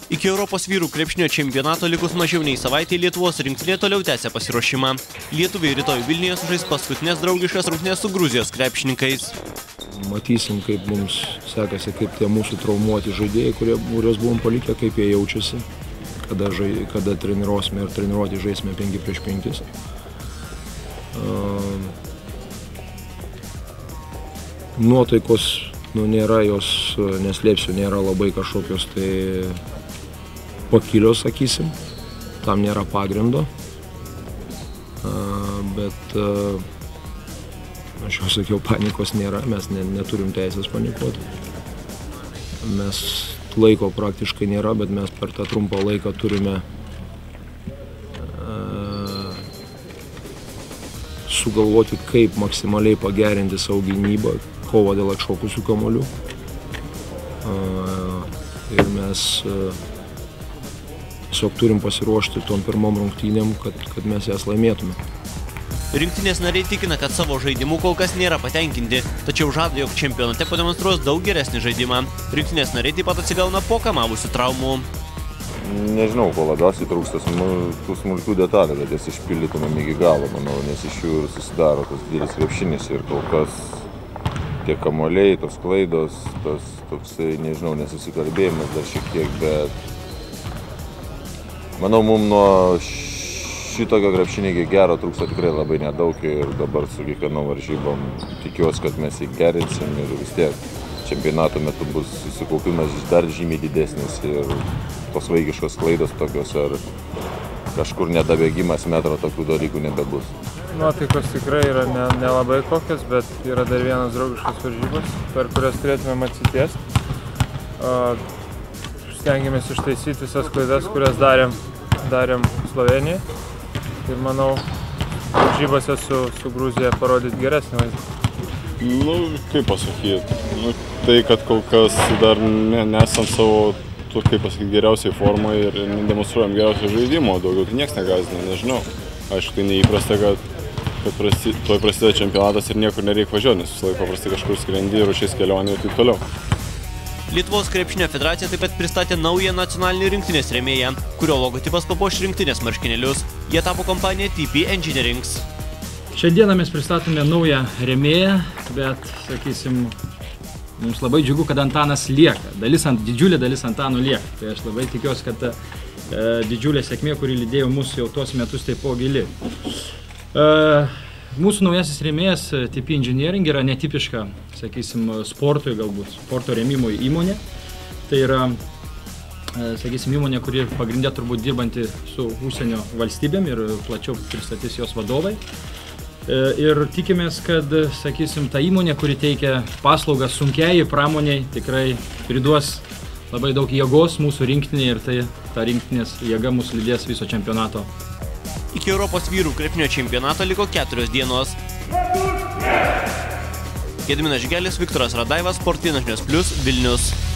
Iki Europos vyrų krepšinio čempionato likus mažiau nei savaitė Lietuvos rinktinė toliau tęsia pasiruošimą. Lietuviai rytoj Vilniuje sužais paskutinės draugiškas rungtynes su Gruzijos krepšininkais. Matysim, kaip mums sekasi, kaip tie mūsų traumuoti žaidėjai, kuriuos buvom palikę, kaip jie jaučiasi, kada treniruosime ir treniruoti žaisime 5 prieš 5. Nuotaikos, nėra jos, neslėpsiu, nėra labai kažkokios tai pakilios, sakysim, tam nėra pagrindo, bet aš jau sakiau, panikos nėra, mes neturim teisės panikuoti. Mes laiko praktiškai nėra, bet mes per tą trumpą laiką turime sugalvoti, kaip maksimaliai pagerinti savo gynybą, kovą dėl atšokusių kamuolių. Ir mes tiesiog turim pasiruošti tom pirmom rungtynėm, kad mes jas laimėtume. Rinktinės nariai tikina, kad savo žaidimu kol kas nėra patenkinti, tačiau žada, jog čempionate pademonstruos daug geresnį žaidimą. Rinktinės nariai taip pat atsigauna po kamavusių traumų. Nežinau, ko labiausiai trūksta tų smulkių detalių, kad jas išpildytumėm iki galo, manau, nes iš jų ir susidaro tas didelis krepšinis ir kol kas tie kamuoliai, tos klaidos, tas toksai, nežinau, nesusikalbėjimas dar šiek tiek, bet manau, mums nuo šitokio krepšinio iki gero trūksta tikrai labai nedaug ir dabar su kiekvienom varžybom tikiuosi, kad mes jį gerinsim ir vis tiek čempionato metu bus susikaupimas dar žymiai didesnis ir tos vaikiškos klaidos tokios ar kažkur nedabėgimas metro, tokių dalykų nebebus. Nuotaikos tikrai yra nelabai kokios, bet yra dar vienas draugiškas varžybos, per kurias turėtumėm atsitiesti. Stengiamės ištaisyti visas klaidas, kurias darėm Slovenijai. Ir manau, varžybose su Gruzija parodyti geresnį vaizdą. Kaip pasakyti, tai, kad kol kas dar nesam savo, kaip pasakyti, geriausiai formai ir demonstruojam geriausią žaidimą, daugiau tai niekas negąsdina, nežinau. Aišku, tai neįprasta, kad tuoj prasideda čempionatas ir niekur nereikia važiuoti, nes visą laiką paprastai kažkur skrendi, ruošies kelionę ir taip toliau. Lietuvos krepšinio federacija taip pat pristatė naują nacionalinį rinktinės rėmėją, kurio logotipas papuoš rinktinės marškinėlius. Jie tapo kompanija TP Engineerings. Šiandieną mes pristatome naują rėmėją, bet, sakysim, mums labai džiugu, kad Antanas lieka. Didžiulė dalis Antano lieka. Tai aš labai tikiuosi, kad ta didžiulė sėkmė, kuri lydėjo mus jau tuos metus, taipogi gili. Mūsų naujasis rėmėjas TP Engineering yra netipiška, sakysim, sportui galbūt, sporto rėmimo įmonė. Tai yra, sakysim, įmonė, kuri pagrindė turbūt dirbanti su užsienio valstybėm ir plačiau pristatys jos vadovai. Ir tikimės, kad, sakysim, ta įmonė, kuri teikia paslaugas sunkiai pramoniai, tikrai priduos labai daug jėgos mūsų rinktinėje ir tai ta rinktinės jėga mūsų lydės viso čempionato. Iki Europos vyrų krepšinio čempionato liko 4 dienos. Gediminas Žigelis, Viktoras Radaivas, Sportinės žinios plius, Vilnius.